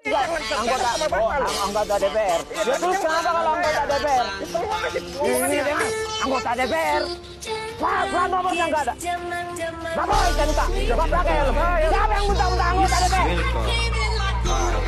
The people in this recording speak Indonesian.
Anggota DPR. Ya terus kenapa kalau anggota DPR? Ini dia anggota DPR. Plat nomornya nggak ada. Bapak SMK, Bapak pakai helm. Siapa yang muntah-muntah anggota DPR?